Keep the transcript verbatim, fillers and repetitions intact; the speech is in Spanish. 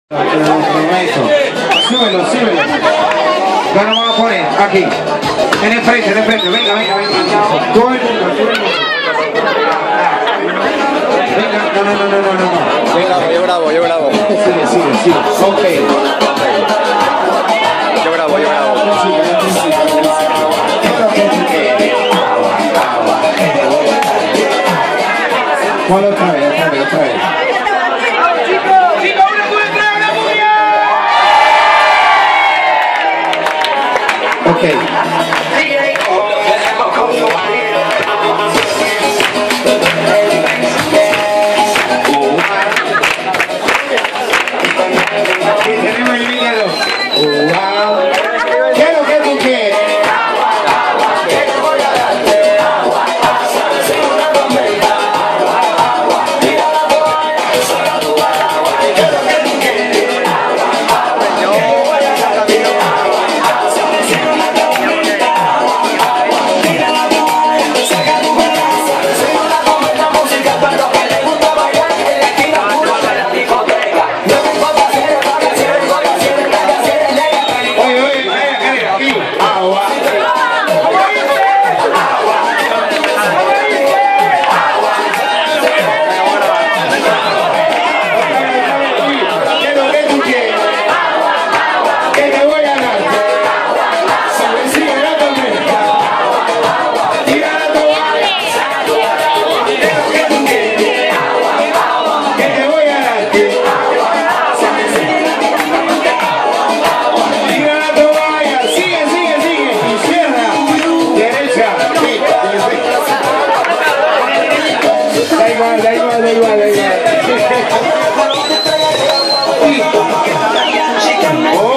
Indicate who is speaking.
Speaker 1: Súbelo, súbelo. Ya nos vamos a poner aquí. En el frente, en el frente. Venga, venga, venga. Todo el mundo, todo el mundo. Venga, no, no, no, no, no, no. Venga,
Speaker 2: yo bravo, yo bravo.
Speaker 1: Sigue, sigue, sigue. Ok.
Speaker 2: Yo bravo, yo bravo.
Speaker 1: ¿Cuál otra vez? Otra vez, otra vez. Ok. Tenemos el hígado. Wow. ¿Qué es lo que tú quieres? Da igual, da igual, da igual, da igual.